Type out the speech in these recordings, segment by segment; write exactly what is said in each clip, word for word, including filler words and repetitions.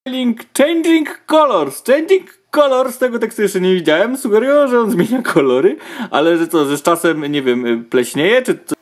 Styling Changing Colors. Changing Colors, tego tekstu jeszcze nie widziałem. Sugerują, że on zmienia kolory, ale że co, że z czasem, nie wiem, pleśnieje, czy co?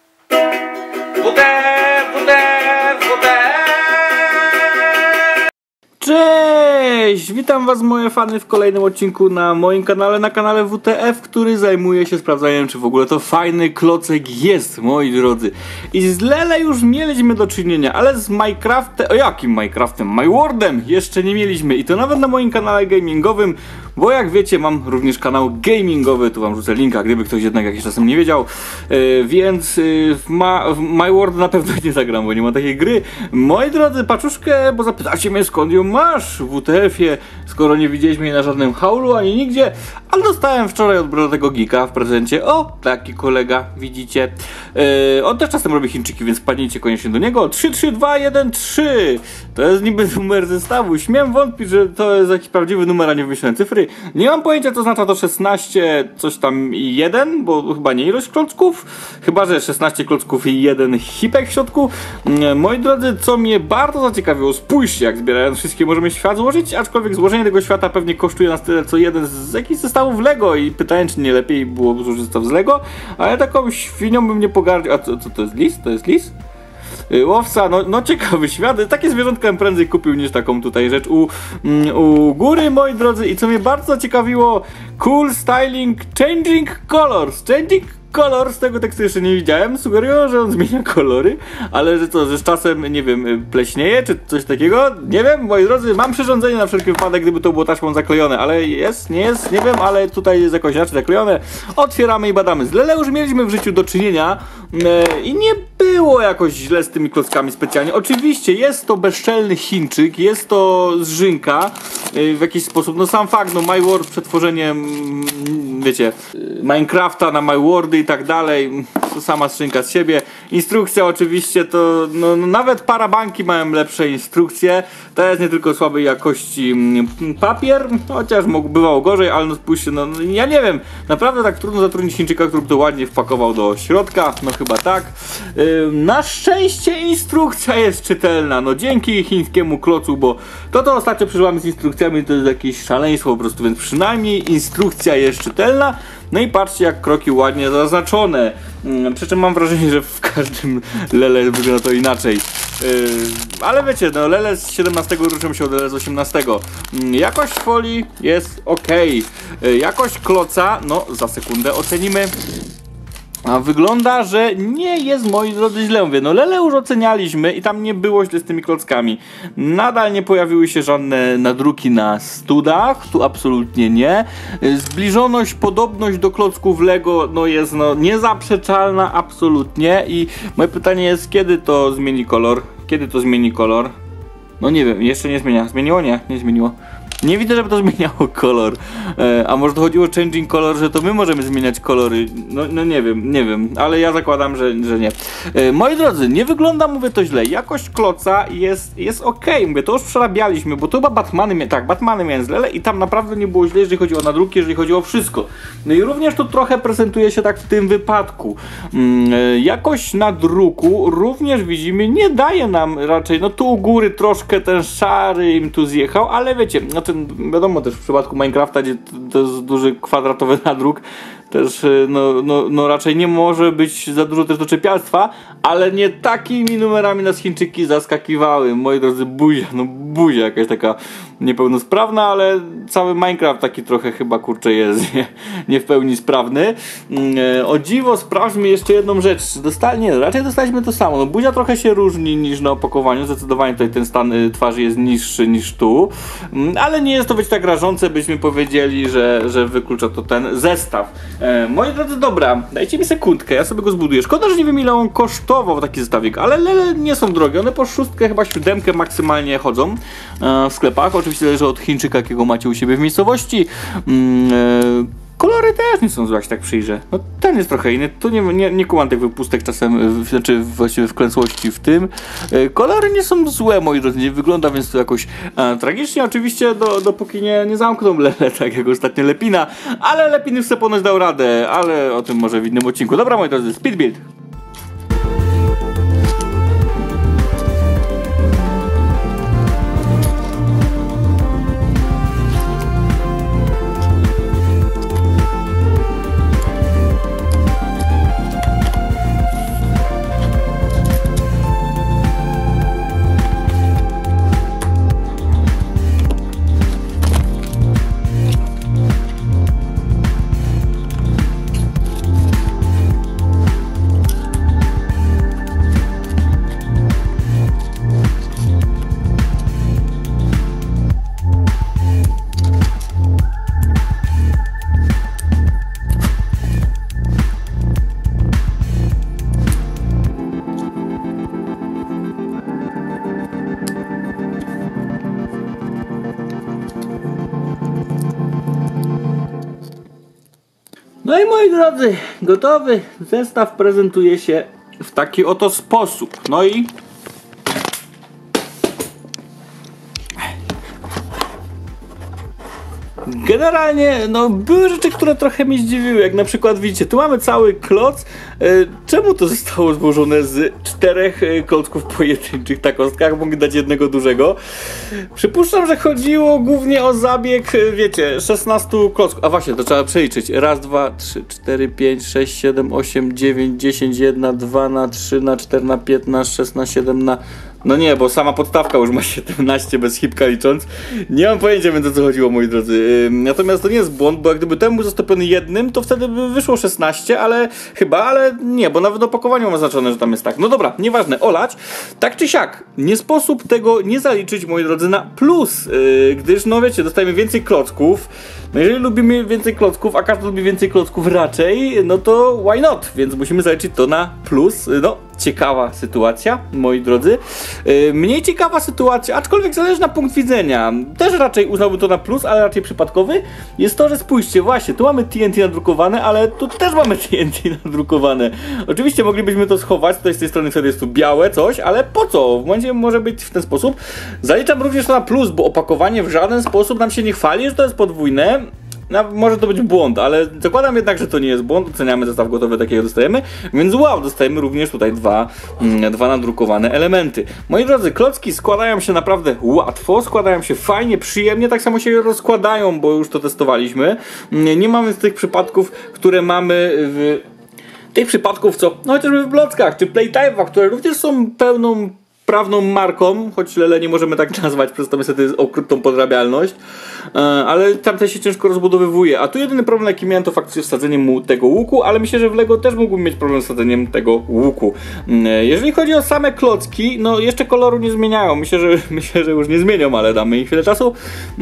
Cześć! Witam was, moje fany, w kolejnym odcinku na moim kanale, na kanale W T F, który zajmuje się sprawdzaniem, czy w ogóle to fajny klocek jest, moi drodzy. I z Lele już mieliśmy do czynienia, ale z Minecraftem, o jakim Minecraftem? MyWorldem jeszcze nie mieliśmy, i to nawet na moim kanale gamingowym, bo jak wiecie, mam również kanał gamingowy, tu wam rzucę linka, gdyby ktoś jednak jakiś czasem nie wiedział, yy, więc yy, w, ma, w MyWorld na pewno nie zagram, bo nie ma takiej gry. Moi drodzy, paczuszkę, bo zapytacie mnie, skąd ją masz w W T F-ie, skoro nie widzieliśmy jej na żadnym haulu ani nigdzie, ale dostałem wczoraj od Brodego Geeka w prezencie. O, taki kolega, widzicie. Yy, on też czasem robi Chińczyki, więc wpadnijcie koniecznie do niego. trzy trzy dwa jeden trzy. To jest niby numer zestawu. Śmiem wątpić, że to jest jakiś prawdziwy numer, a nie wymyślone cyfry. Nie mam pojęcia, co oznacza to szesnaście coś tam i jeden, bo chyba nie ilość klocków. Chyba że szesnaście klocków i jeden hipek w środku. Yy, moi drodzy, co mnie bardzo zaciekawiło, spójrzcie, jak zbierając wszystkie możemy świat złożyć, aczkolwiek złożenie tego świata pewnie kosztuje nas tyle, co jeden z jakichś zestawów Lego, i pytanie, czy nie lepiej było złożyć zestaw z Lego, ale taką świnią bym nie pogardził. A co, co to jest lis? To jest lis? Yy, łowca, no, no ciekawy świat. Takie zwierzątka bym prędzej kupił niż taką tutaj rzecz u, mm, u góry, moi drodzy. I co mnie bardzo ciekawiło, Cool Styling Changing Colors. Changing Kolor, z tego tekstu jeszcze nie widziałem. Sugerują, że on zmienia kolory, ale że co, że z czasem, nie wiem, pleśnieje, czy coś takiego. Nie wiem, moi drodzy, mam przyrządzenie na wszelki wypadek, gdyby to było taśmą zaklejone, ale jest, nie jest, nie wiem, ale tutaj jest jakoś inaczej zaklejone. Otwieramy i badamy. Z Lele już mieliśmy w życiu do czynienia e, i nie było jakoś źle z tymi klockami specjalnie. Oczywiście jest to bezczelny Chińczyk, jest to zżynka e, w jakiś sposób. No sam fakt, no MyWorld, przetworzeniem, wiecie, Minecrafta na MyWorldy i tak dalej, to sama skrzynka z siebie. Instrukcja oczywiście to, no, no nawet parabanki mają lepsze instrukcje. To jest nie tylko słabej jakości papier, chociaż mógł, bywało gorzej, ale no spójrzcie, no, no ja nie wiem, naprawdę tak trudno zatrudnić Chińczyka, który by to ładnie wpakował do środka, no chyba tak. Yy, na szczęście instrukcja jest czytelna, no dzięki chińskiemu klocu, bo to to ostatnio przeżyłam z instrukcjami, to jest jakieś szaleństwo po prostu, więc przynajmniej instrukcja jest czytelna. No i patrzcie, jak kroki ładnie zaznaczone. Przy czym mam wrażenie, że w każdym Lele wygląda to inaczej. Yy, ale wiecie, no Lele z siedemnastego ruszymy się od Lele z osiemnastego. Yy, jakość folii jest ok. Yy, jakość kloca, no za sekundę ocenimy. A wygląda, że nie jest, moi drodzy, źle. Mówię, no Lele już ocenialiśmy i tam nie było źle z tymi klockami. Nadal nie pojawiły się żadne nadruki na studach, tu absolutnie nie. Zbliżoność, podobność do klocków Lego, no jest no niezaprzeczalna absolutnie. I moje pytanie jest, kiedy to zmieni kolor? Kiedy to zmieni kolor? No nie wiem, jeszcze nie zmienia. Zmieniło? Nie, nie zmieniło. Nie widzę, żeby to zmieniało kolor. E, a może to chodziło o changing color, że to my możemy zmieniać kolory. No, no nie wiem, nie wiem, ale ja zakładam, że, że nie. E, moi drodzy, nie wygląda, mówię, to źle. Jakość kloca jest, jest ok. Mówię, to już przerabialiśmy, bo to chyba Batmany, tak, Batmany miałem z Lele i tam naprawdę nie było źle, jeżeli chodzi o nadruki, jeżeli chodzi o wszystko. No i również to trochę prezentuje się tak w tym wypadku. Mm, e, jakość nadruku również widzimy, nie daje nam raczej, no tu u góry troszkę ten szary im tu zjechał, ale wiecie, no to wiadomo, też w przypadku Minecrafta, gdzie to jest duży kwadratowy nadruk, też no, no, no raczej nie może być za dużo też doczepialstwa, ale nie takimi numerami nas Chińczyki zaskakiwały. Moi drodzy, buzia, no buzia jakaś taka niepełnosprawna, ale cały Minecraft taki trochę chyba, kurczę, jest nie, nie w pełni sprawny. O dziwo, sprawdźmy jeszcze jedną rzecz. Dostali, nie, raczej dostaliśmy to samo. No, buzia trochę się różni niż na opakowaniu. Zdecydowanie tutaj ten stan twarzy jest niższy niż tu, ale nie jest to być tak rażące, byśmy powiedzieli, że, że wyklucza to ten zestaw. E, moi drodzy, dobra, dajcie mi sekundkę, ja sobie go zbuduję. Szkoda, że nie wiem, ile on kosztował taki zestawik, ale Lele nie są drogie, one po szóstkę, chyba siódemkę maksymalnie chodzą e, w sklepach. Oczywiście zależy od Chińczyka, jakiego macie u siebie w miejscowości. Mm, e, Kolory też nie są złe, jak się tak przyjrzę. No ten jest trochę inny, tu nie, nie, nie kumam tych wypustek czasem, w, znaczy właściwie wklęsłości w tym. E, kolory nie są złe, moi drodzy, nie wygląda więc to jakoś e, tragicznie, oczywiście do, dopóki nie, nie zamkną Lele, tak jak ostatnio Lepina, ale Lepin już sobie ponoć dał radę, ale o tym może w innym odcinku. Dobra, moi drodzy, speed build. No i moi drodzy, gotowy zestaw prezentuje się w taki oto sposób. No i generalnie, no, były rzeczy, które trochę mnie zdziwiły, jak na przykład widzicie, tu mamy cały kloc. E, czemu to zostało złożone z czterech e, klocków pojedynczych na kostkach? Mogę dać jednego dużego. Przypuszczam, że chodziło głównie o zabieg, e, wiecie, szesnastu klocków. A właśnie, to trzeba przeliczyć. Raz, dwa, trzy, cztery, pięć, sześć, siedem, osiem, dziewięć, dziesięć, jeden, dwa, na trzy, na cztery, na pięć, na sześć, na siedem, na... No nie, bo sama podstawka już ma siedemnaście bez hipka licząc. Nie mam pojęcia, więc o co chodziło, moi drodzy. Yy, natomiast to nie jest błąd, bo jak gdyby ten był zastąpiony jednym, to wtedy by wyszło szesnaście, ale chyba, ale nie, bo nawet w opakowaniu mam oznaczone, że tam jest tak. No dobra, nieważne, olać. Tak czy siak, nie sposób tego nie zaliczyć, moi drodzy, na plus, yy, gdyż, no wiecie, dostajemy więcej klocków. No jeżeli lubimy więcej klocków, a każdy lubi więcej klocków raczej, no to why not? Więc musimy zaliczyć to na plus. No, ciekawa sytuacja, moi drodzy. Yy, mniej ciekawa sytuacja, aczkolwiek zależy na punkt widzenia. Też raczej uznałbym to na plus, ale raczej przypadkowy. Jest to, że spójrzcie, właśnie, tu mamy T N T nadrukowane, ale tu też mamy T N T nadrukowane. Oczywiście moglibyśmy to schować, tutaj z tej strony wtedy jest tu białe coś, ale po co? W momencie może być w ten sposób. Zaliczam również to na plus, bo opakowanie w żaden sposób nam się nie chwali, że to jest podwójne. No, może to być błąd, ale zakładam jednak, że to nie jest błąd. Oceniamy zestaw gotowy, takiego dostajemy. Więc wow, dostajemy również tutaj dwa, mm, dwa nadrukowane elementy. Moi drodzy, klocki składają się naprawdę łatwo, składają się fajnie, przyjemnie, tak samo się rozkładają, bo już to testowaliśmy. Nie, nie mamy z tych przypadków, które mamy w... Tych przypadków, co no chociażby w blockach czy Playtime'ach, które również są pełną prawną marką, choć Lele nie możemy tak nazwać, przez to niestety okrutną podrabialność, ale tamte się ciężko rozbudowywuje. A tu jedyny problem, jaki miałem, to faktycznie wsadzeniem mu tego łuku, ale myślę, że w Lego też mógłbym mieć problem z wsadzeniem tego łuku. Jeżeli chodzi o same klocki, no jeszcze koloru nie zmieniają. Myślę, że, myślę, że już nie zmienią, ale damy im chwilę czasu.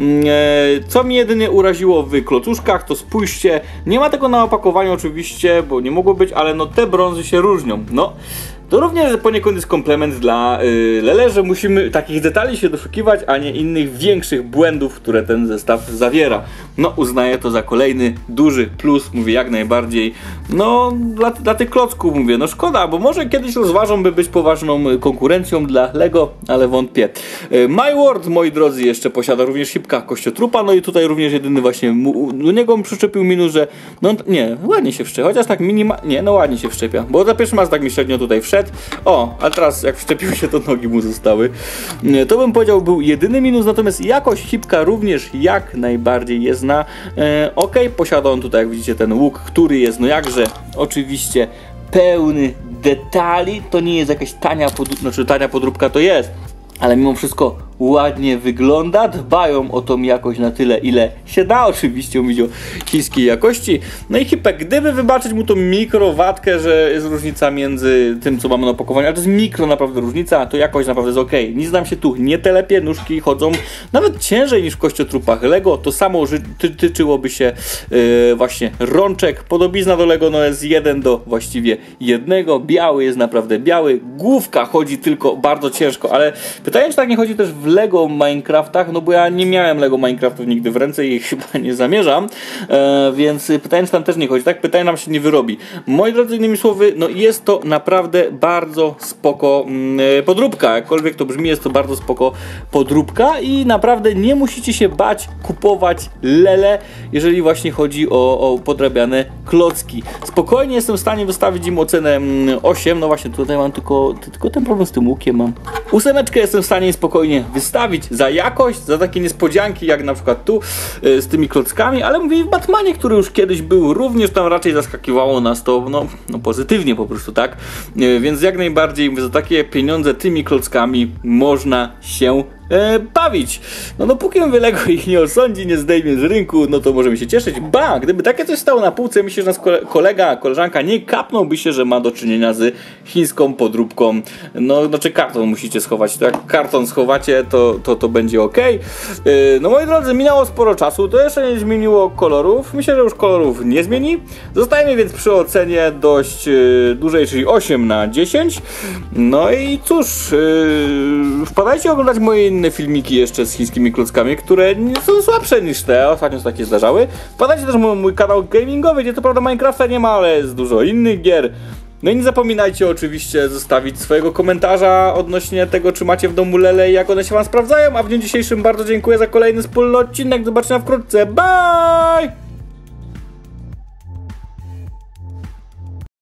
Co mnie jedynie uraziło w klocuszkach, to spójrzcie, nie ma tego na opakowaniu oczywiście, bo nie mogło być, ale no te brązy się różnią. No. To również poniekąd jest komplement dla yy, Lele, że musimy takich detali się doszukiwać, a nie innych większych błędów, które ten zestaw zawiera. No, uznaję to za kolejny duży plus, mówię jak najbardziej. No, dla, dla tych klocków mówię, no szkoda, bo może kiedyś rozważą, by być poważną konkurencją dla Lego, ale wątpię. Yy, My World, moi drodzy, jeszcze posiada również hipka kościotrupa, no i tutaj również jedyny właśnie, do niego mi przyczepił minus, że no nie, ładnie się wszczepia, chociaż tak minima, nie, no ładnie się wszczepia, bo za pierwszy raz tak mi średnio tutaj wszedł. O, a teraz jak wszczepił się, to nogi mu zostały. To bym powiedział, był jedyny minus, natomiast jakość hipka również jak najbardziej jest na e, ok. Posiada on tutaj, jak widzicie, ten łuk, który jest, no jakże, oczywiście pełny detali. To nie jest jakaś tania, pod, znaczy tania podróbka to jest, ale mimo wszystko ładnie wygląda, dbają o tą jakość na tyle, ile się da, oczywiście mówić o chińskiej jakości. No i hipek, gdyby wybaczyć mu tą mikrowatkę, że jest różnica między tym, co mamy na opakowaniu, ale to jest mikro naprawdę różnica, to jakość naprawdę jest ok. Nic nam się tu nie telepie, nóżki chodzą nawet ciężej niż w kościotrupach Lego. To samo ty tyczyłoby się yy, właśnie rączek. Podobizna do Lego no jest jeden do właściwie jednego. Biały jest naprawdę biały. Główka chodzi tylko bardzo ciężko, ale pytanie, czy tak nie chodzi też w Lego Minecraftach, no bo ja nie miałem Lego Minecraftów nigdy w ręce i chyba nie zamierzam, e, więc pytanie, czy tam też nie chodzi, tak? Pytanie nam się nie wyrobi. Moi drodzy, innymi słowy, no jest to naprawdę bardzo spoko mm, podróbka, jakkolwiek to brzmi, jest to bardzo spoko podróbka i naprawdę nie musicie się bać kupować Lele, jeżeli właśnie chodzi o, o podrabiane klocki. Spokojnie jestem w stanie wystawić im ocenę mm, osiem, no właśnie tutaj mam tylko, tylko ten problem z tym łukiem mam. Ósemeczkę jestem w stanie spokojnie wystawić za jakość, za takie niespodzianki jak na przykład tu y, z tymi klockami, ale mówię w Batmanie, który już kiedyś był, również tam raczej zaskakiwało nas to no, no pozytywnie po prostu, tak? Y, więc jak najbardziej mówię, za takie pieniądze tymi klockami można się E, bawić. No dopóki Lego ich nie osądzi, nie zdejmie z rynku, no to możemy się cieszyć. Ba, gdyby takie coś stało na półce, myślę, że nas kolega, koleżanka nie kapnąłby się, że ma do czynienia z chińską podróbką. No, znaczy karton musicie schować. Jak karton schowacie, to, to, to będzie ok. E, no moi drodzy, minęło sporo czasu, to jeszcze nie zmieniło kolorów. Myślę, że już kolorów nie zmieni. Zostajemy więc przy ocenie dość e, dużej, czyli osiem na dziesięć. No i cóż, e, wpadajcie oglądać moje inne filmiki jeszcze z chińskimi klockami, które nie są słabsze niż te, ostatnio się takie zdarzały. Wpadajcie też na mój kanał gamingowy, gdzie to prawda Minecrafta nie ma, ale jest dużo innych gier. No i nie zapominajcie oczywiście zostawić swojego komentarza odnośnie tego, czy macie w domu lele i jak one się wam sprawdzają, a w dniu dzisiejszym bardzo dziękuję za kolejny wspólny odcinek. Do zobaczenia wkrótce, bye!